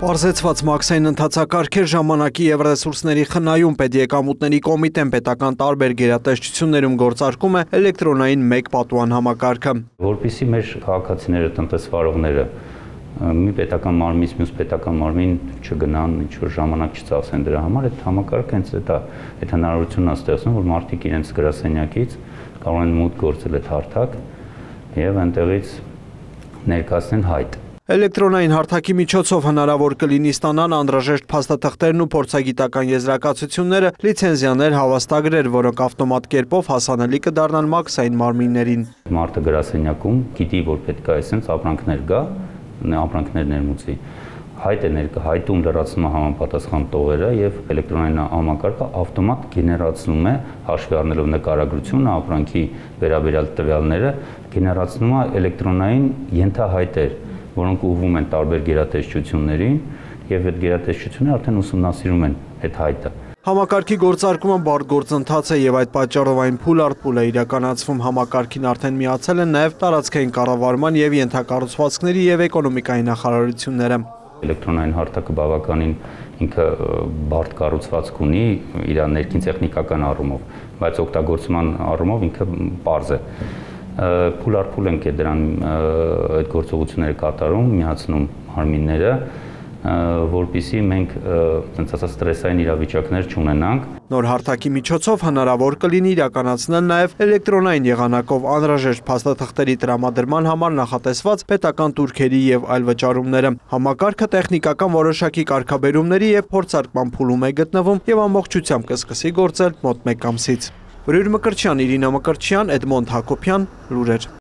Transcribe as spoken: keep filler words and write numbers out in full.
Պարզեցված մաքսային ընթացակարգեր ժամանակի և ռեսուրսների խնայում պետեկամուտների կոմիտեն պետական տարբեր գերատեսչություններում գործարկում է էլեկտրոնային մեկ պատուհան համակարգը։ Որպեսզի մեր քաղաքացիները, տնտեսվարողները մի պետական մարմնից մյուս պետական մարմին չգնան, ինչ-որ ժամանակ չծախսեն դրա համար, այդ համակարգը հենց դա այդ հնարավորությունն է ստեղծում, որ մարդիկ իրենց գրասենյակից կարող են մուտք գործել այդ հարթակ և այնտեղից ներկայացնեն հայտ։ Էլեկտրոնային հարթակի միջոցով հնարավոր կլինի ստանալ անհրաժեշտ փաստաթղթերն ու փորձագիտական եզրակացությունները, լիցենզիաներ, հավաստագրեր, որոնք ավտոմատ կերպով հասանելի կդառնան մաքսային մարմիններին։ Մարդը գրասենյակում գիտի, որ պետք է այսպես ապրանքներ գա, ապրանքներ ներմուծվի։ Հայտ է ներկա, հայտում լրացնում է համապատասխան տողերը եւ էլեկտրոնային համակարգը ավտոմատ գեներացնում է, հաշվի առնելով նկարագրությունը, ապրանքի վերաբերյալ տվյալները, գեներացնում է էլեկտրոնային ենթահայտեր, որոնք ուղղվում են տարբեր գերատեսչություններին եւ այդ գերատեսչությունները արդեն ուսումնասիրում են այդ հայտը։ Համակարգի գործարկումը բարդ գործընթաց է եւ այդ պատճառով այն փուլ առ փուլ է իրականացվում։ Համակարգին արդեն միացել են նաեւ տարածքային կառավարման եւ ենթակառուցվածքների եւ էկոնոմիկայի նախարարությունները։ Էլեկտրոնային հարթակը բավականին ինքը բարդ կառուցվածք ունի իր ներքին տեխնիկական առումով, բայց օգտագործման առումով ինքը պարզ է։ Փուլ առ փուլ ենք դրան այդ գործողությունները կատարում, միացնում մարմինները, որպեսզի մենք ցենց ասած ստրեսային իրավիճակներ չունենանք։ Նոր հարթակի միջոցով հնարավոր կլինի իրականացնել նաև էլեկտրոնային եղանակով անհրաժեշտ փաստաթղթերի տրամադրման համար նախատեսված պետական տուրքերի եւ այլ վճարումները։ Համակարգը տեխնիկական որոշակի կարգաբերումների եւ փորձարկման փուլում է գտնվում եւ ամբողջությամբ կսկսի գործել մոտ մեկ ամսից։ Վրուր Մկրտչյան, Իրինա Մկրտչյան, Էդմոնդ Հակոբյան, լուրեր։